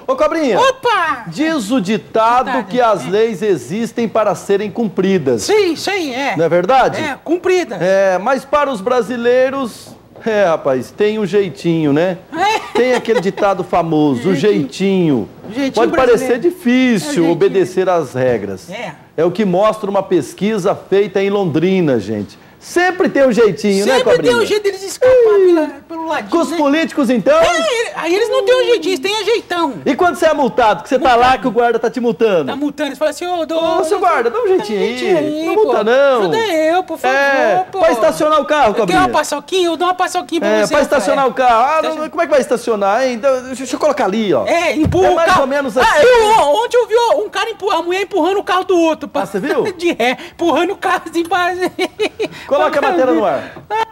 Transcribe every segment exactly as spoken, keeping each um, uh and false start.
Ô, Cobrinha! Opa! Diz o ditado Verdade, que as é. leis existem para serem cumpridas. Sim, isso aí, é. Não é verdade? É, cumprida. É, mas para os brasileiros, é, rapaz, tem um jeitinho, né? É. Tem aquele ditado famoso, o jeitinho. Jeitinho Pode brasileiro. parecer difícil É o jeitinho. obedecer às regras. É. É o que mostra uma pesquisa feita em Londrina, gente. Sempre tem um jeitinho, né, Sempre Cobrinha? tem um jeito deles escapar pela, pelo ladinho, Com os né? políticos, então? É, aí eles não têm um jeitinho, eles têm ajeitão. E quando você é multado, que você tá lá que o guarda tá te multando? Tá multando, eles falam assim, ô, dou... Ô, seu guarda, dá um jeitinho aí. Não pô. multa, não. Ajuda eu, por favor, É, pô. pra estacionar o carro, Eu quero Cobrinha. uma paçoquinha, eu dou uma paçoquinha pra É, você. pra estacionar Rafael. o carro. Ah, não, Estaciona- como é que vai estacionar, hein? Então, deixa, deixa eu colocar ali, ó. É, empurra É o mais carro. ou menos Ah, assim. eu, ó, ontem eu vi ó, um cara, empurra, a mulher empurrando o carro do outro. Ah, você viu? De ré, empurrando o carro assim pra... Coloca a matéria no ar.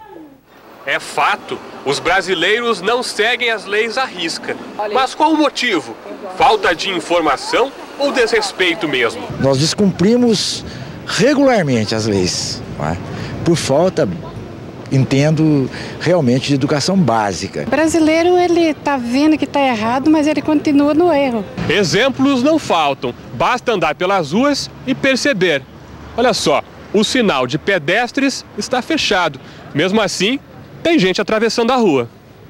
É fato, os brasileiros não seguem as leis à risca. Mas qual o motivo? Falta de informação ou desrespeito mesmo? Nós descumprimos regularmente as leis, não é? Por falta, entendo, realmente de educação básica. O brasileiro, ele tá vendo que tá errado, mas ele continua no erro. Exemplos não faltam, basta andar pelas ruas e perceber. Olha só, o sinal de pedestres está fechado. Mesmo assim, tem gente atravessando a rua.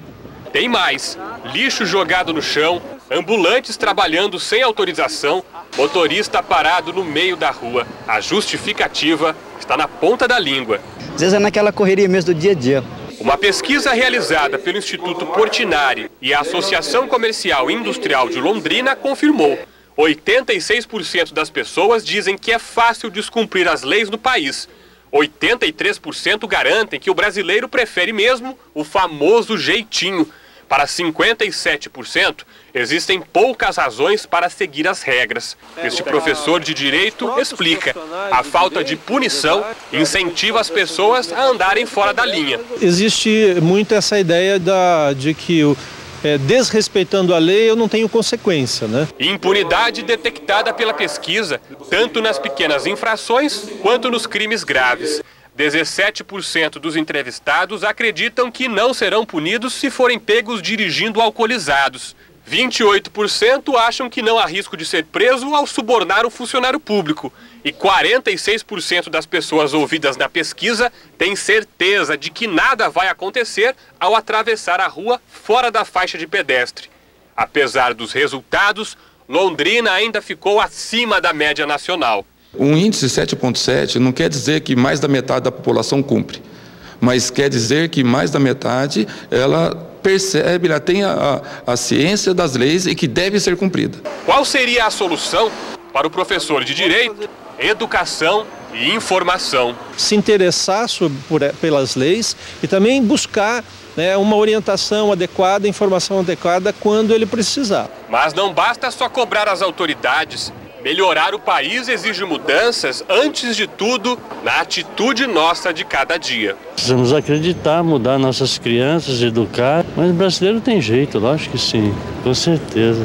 Tem mais, lixo jogado no chão, ambulantes trabalhando sem autorização, motorista parado no meio da rua. A justificativa está na ponta da língua. Às vezes é naquela correria mesmo do dia a dia. Uma pesquisa realizada pelo Instituto Portinari e a Associação Comercial e Industrial de Londrina confirmou: oitenta e seis por cento das pessoas dizem que é fácil descumprir as leis no país. oitenta e três por cento garantem que o brasileiro prefere mesmo o famoso jeitinho. Para cinquenta e sete por cento, existem poucas razões para seguir as regras. Este professor de direito explica: a falta de punição incentiva as pessoas a andarem fora da linha. Existe muito essa ideia da, de que, é, desrespeitando a lei, eu não tenho consequência, né? Impunidade detectada pela pesquisa, tanto nas pequenas infrações quanto nos crimes graves. dezessete por cento dos entrevistados acreditam que não serão punidos se forem pegos dirigindo alcoolizados. vinte e oito por cento acham que não há risco de ser preso ao subornar um funcionário público. E quarenta e seis por cento das pessoas ouvidas na pesquisa têm certeza de que nada vai acontecer ao atravessar a rua fora da faixa de pedestre. Apesar dos resultados, Londrina ainda ficou acima da média nacional. Um índice sete vírgula sete não quer dizer que mais da metade da população cumpre, mas quer dizer que mais da metade ela percebe, ela tem a, a, a ciência das leis e que deve ser cumprida. Qual seria a solução para o professor de direito? Educação e informação. Se interessar sobre, por, pelas leis e também buscar, né, uma orientação adequada, informação adequada quando ele precisar. Mas não basta só cobrar as autoridades. Melhorar o país exige mudanças, antes de tudo, na atitude nossa de cada dia. Precisamos acreditar, mudar nossas crianças, educar. Mas o brasileiro tem jeito, lógico que sim, com certeza.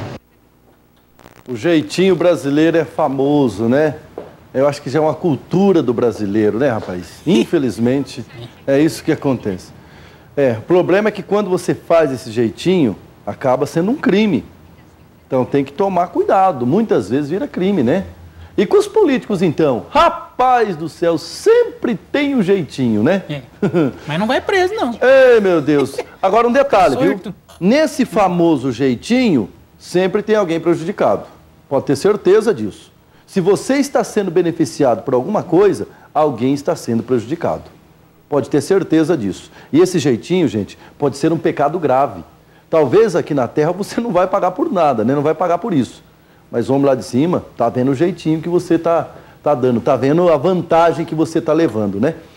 O jeitinho brasileiro é famoso, né? Eu acho que já é uma cultura do brasileiro, né, rapaz? Infelizmente, é isso que acontece. É, o problema é que quando você faz esse jeitinho, acaba sendo um crime. Então tem que tomar cuidado, muitas vezes vira crime, né? E com os políticos, então? Rapaz do céu, sempre tem um jeitinho, né? É. Mas não vai preso, não. Ei, meu Deus. Agora um detalhe, viu? Sorto. Nesse famoso jeitinho, sempre tem alguém prejudicado. Pode ter certeza disso. Se você está sendo beneficiado por alguma coisa, alguém está sendo prejudicado. Pode ter certeza disso. E esse jeitinho, gente, pode ser um pecado grave. Talvez aqui na Terra você não vai pagar por nada, né? Não vai pagar por isso. Mas o homem lá de cima tá vendo o jeitinho que você tá, tá dando, tá vendo a vantagem que você tá levando, né?